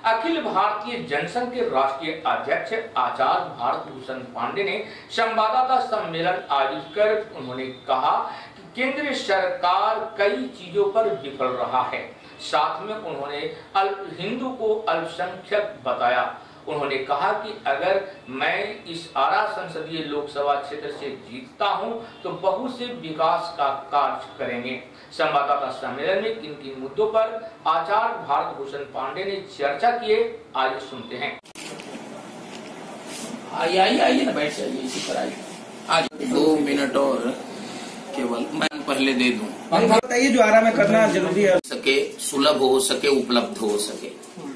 अखिल भारतीय जनसंघ के राष्ट्रीय अध्यक्ष आचार्य भारत भूषण पांडे ने संवाददाता सम्मेलन आयोजित कर उन्होंने कहा कि केंद्र सरकार कई चीजों पर विफल रहा है। साथ में उन्होंने हिंदू को अल्पसंख्यक बताया। उन्होंने कहा कि अगर मैं इस आरा संसदीय लोकसभा क्षेत्र से जीतता हूं तो बहुत से विकास का कार्य करेंगे। संवाददाता सम्मेलन में किन किन मुद्दों पर आचार्य भारत भूषण पांडे ने चर्चा की, आज सुनते हैं। आइए ना, बैठ जाइए, इसी पर आइए। आज 2 मिनट और केवल मैं पहले दे दूं। बताइए जो आरा में करना जरूरी है, सके सुलभ हो सके, उपलब्ध हो सके,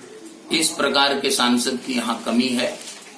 इस प्रकार के सांसद की यहाँ कमी है।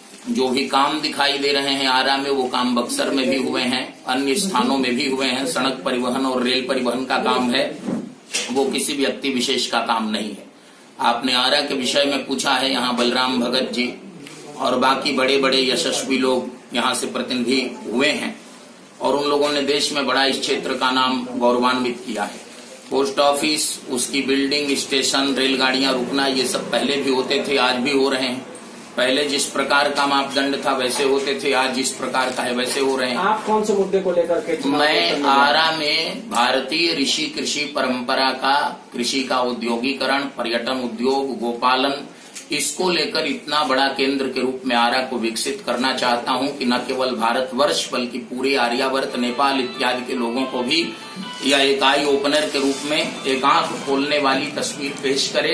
जो भी काम दिखाई दे रहे हैं आरा में, वो काम बक्सर में भी हुए हैं, अन्य स्थानों में भी हुए हैं। सड़क परिवहन और रेल परिवहन का काम है, वो किसी व्यक्ति विशेष का काम नहीं है। आपने आरा के विषय में पूछा है, यहाँ बलराम भगत जी और बाकी बड़े बड़े यशस्वी लोग यहाँ से प्रतिनिधि हुए हैं और उन लोगों ने देश में बड़ा इस क्षेत्र का नाम गौरवान्वित किया है। पोस्ट ऑफिस, उसकी बिल्डिंग, स्टेशन, रेलगाड़ियां रुकना, ये सब पहले भी होते थे, आज भी हो रहे हैं। पहले जिस प्रकार का मापदंड था वैसे होते थे, आज जिस प्रकार का है वैसे हो रहे हैं। आप कौन से मुद्दे को लेकर के? मैं आरा में भारतीय ऋषि कृषि परंपरा का, कृषि का उद्योगीकरण, पर्यटन उद्योग, गोपालन, इसको लेकर इतना बड़ा केंद्र के रूप में आरा को विकसित करना चाहता हूं कि न केवल भारतवर्ष बल्कि पूरे आर्यावर्त, नेपाल इत्यादि के लोगों को भी यह एक आई ओपनर के रूप में एक आंख खोलने वाली तस्वीर पेश करे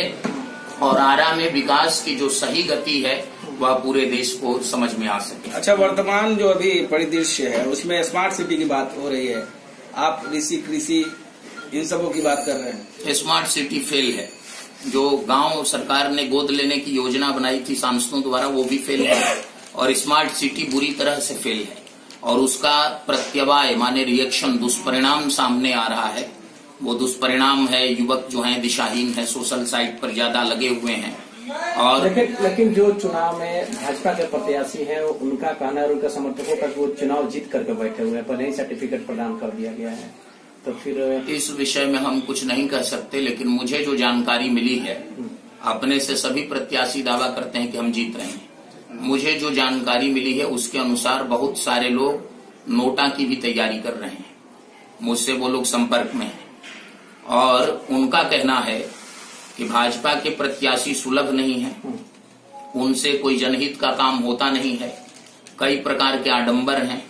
और आरा में विकास की जो सही गति है वह पूरे देश को समझ में आ सके। अच्छा, वर्तमान जो अभी परिदृश्य है उसमें स्मार्ट सिटी की बात हो रही है, आप ऋषि कृषि इन सबों की बात कर रहे हैं। स्मार्ट सिटी फेल है। जो गांव सरकार ने गोद लेने की योजना बनाई थी सांसदों द्वारा, वो भी फेल है और स्मार्ट सिटी बुरी तरह से फेल है और उसका प्रत्यवाय माने रिएक्शन, दुष्परिणाम सामने आ रहा है। वो दुष्परिणाम है, युवक जो हैं दिशाहीन है, सोशल साइट पर ज्यादा लगे हुए हैं। और लेकिन जो चुनाव में भाजपा के प्रत्याशी हैं उनका कहना है, उनका समर्थकों का, वो चुनाव जीत करके बैठे हुए हैं, पहले ही सर्टिफिकेट प्रदान कर दिया गया है। तो फिर इस विषय में हम कुछ नहीं कह सकते, लेकिन मुझे जो जानकारी मिली है, अपने से सभी प्रत्याशी दावा करते हैं कि हम जीत रहे हैं। मुझे जो जानकारी मिली है उसके अनुसार बहुत सारे लोग नोटा की भी तैयारी कर रहे हैं, मुझसे वो लोग संपर्क में हैं और उनका कहना है कि भाजपा के प्रत्याशी सुलभ नहीं है, उनसे कोई जनहित का काम होता नहीं है, कई प्रकार के आडंबर हैं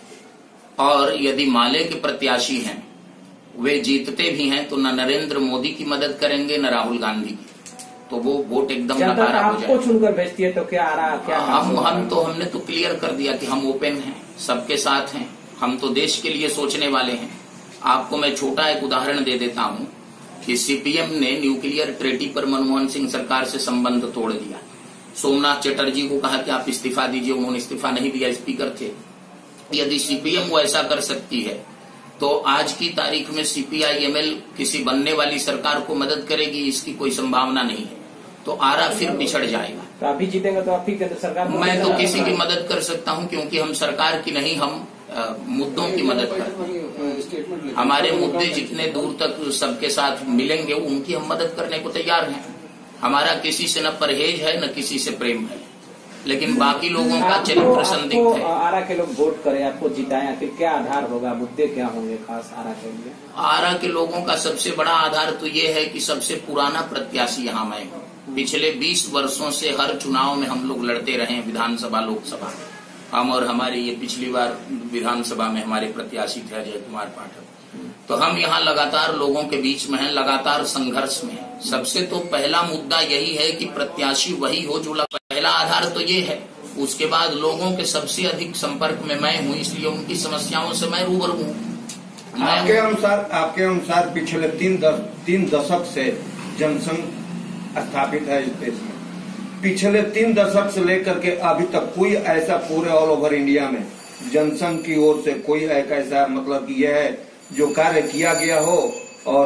और यदि माले के प्रत्याशी हैं वे जीतते भी हैं तो न नरेंद्र मोदी की मदद करेंगे न राहुल गांधी की, तो वो वोट एकदम नकारा हो जाए। आपको चुनकर भेजती है तो क्या आ रहा, क्या हमने तो क्लियर कर दिया कि हम ओपन हैं, सबके साथ हैं, हम तो देश के लिए सोचने वाले हैं। आपको मैं छोटा एक उदाहरण दे देता हूं कि सीपीएम ने न्यूक्लियर ट्रेटी पर मनमोहन सिंह सरकार से संबंध तोड़ दिया। सोमनाथ चटर्जी को कहा कि आप इस्तीफा दीजिए, उन्होंने इस्तीफा नहीं दिया, स्पीकर थे। यदि सीपीएम वो ऐसा कर सकती है तो आज की तारीख में सीपीआई-एमएल किसी बनने वाली सरकार को मदद करेगी, इसकी कोई संभावना नहीं है। तो आरा फिर पिछड़ जाएगा। तो अभी जीतेंगे तो आप ही केंद्र सरकार? मैं तो किसी की मदद कर सकता हूं क्योंकि हम सरकार की नहीं, हम मुद्दों की मदद करते हैं। हमारे मुद्दे जितने दूर तक सबके साथ मिलेंगे उनकी हम मदद करने को तैयार हैं। हमारा किसी से न परहेज है न किसी से प्रेम है, लेकिन बाकी लोगों का चरित्र संदिग्ध है। आरा के लोग वोट करें, आपको जिताएं, आखिर क्या आधार होगा, मुद्दे क्या होंगे खास आरा के लिए? आरा के लोगों का सबसे बड़ा आधार तो ये है कि सबसे पुराना प्रत्याशी यहाँ मैं हूँ। पिछले 20 वर्षों से हर चुनाव में हम लोग लड़ते रहे हैं, विधानसभा लोकसभा। हम और हमारे ये पिछली बार विधानसभा में हमारे प्रत्याशी थे अजय कुमार पाठक। तो हम यहाँ लगातार लोगों के बीच में हैं, लगातार संघर्ष में हैं। सबसे तो पहला मुद्दा यही है कि प्रत्याशी वही हो जो पहला आधार तो ये है। उसके बाद लोगों के सबसे अधिक संपर्क में मैं हूँ, इसलिए उनकी समस्याओं से मैं रूबरू हूँ। आपके अनुसार पिछले 3 दशक से जनसंघ स्थापित है इस देश में। पिछले 3 दशक से लेकर के अभी तक कोई ऐसा पूरे ऑल ओवर इंडिया में जनसंघ की ओर से कोई ऐसा मतलब कि यह है जो कार्य किया गया हो और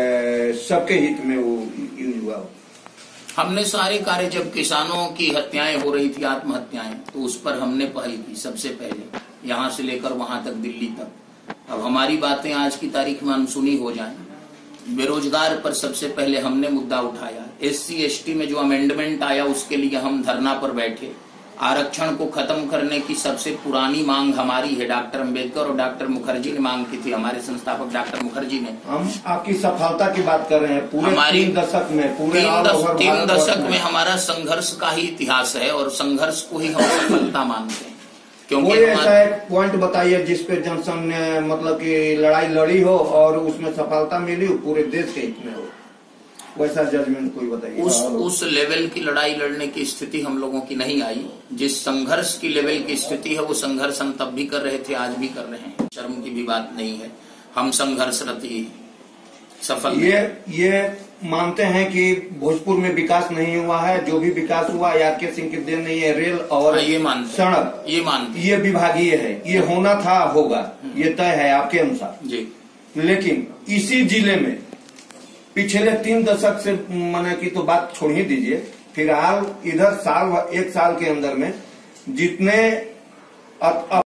सबके हित में वो यूज हुआ हो? हमने सारे कार्य, जब किसानों की हत्याएं हो रही थी, आत्महत्याएं, तो उस पर हमने पहल की सबसे पहले, यहाँ से लेकर वहां तक, दिल्ली तक। अब हमारी बातें आज की तारीख में अनसुनी हो जाएं। बेरोजगार पर सबसे पहले हमने मुद्दा उठाया। SC ST में जो अमेंडमेंट आया उसके लिए हम धरना पर बैठे। आरक्षण को खत्म करने की सबसे पुरानी मांग हमारी है। डॉक्टर अंबेडकर और डॉक्टर मुखर्जी ने मांग की थी, हमारे संस्थापक डॉक्टर मुखर्जी ने। हम आपकी सफलता की बात कर रहे हैं। पूरे हमारी 3 दशक में, पूरे 3 दशक में हमारा संघर्ष का ही इतिहास है और संघर्ष को ही हम सफलता मानते हैं। क्योंकि कोई ऐसा एक पॉइंट बताइए जिस पे जनसंघ ने मतलब कि लड़ाई लड़ी हो और उसमें सफलता मिली हो, पूरे देश के हित में हो, वैसा जजमेंट कोई बताइए। उस लेवल की लड़ाई लड़ने की स्थिति हम लोगों की नहीं आई। जिस संघर्ष की लेवल की स्थिति है वो संघर्ष हम तब भी कर रहे थे, आज भी कर रहे हैं। शर्म की भी बात नहीं है, हम संघर्षरत ही सफल। ये मानते हैं कि भोजपुर में विकास नहीं हुआ है, जो भी विकास हुआ यादव सिंह की देन नहीं है। रेल और ये मानते, सड़क ये मानते, ये विभागीय है, ये होना था, होगा, ये तय है आपके अनुसार जी। लेकिन इसी जिले में पिछले 3 दशक से माने की तो बात छोड़ ही दीजिए, फिलहाल इधर 1 साल के अंदर में जितने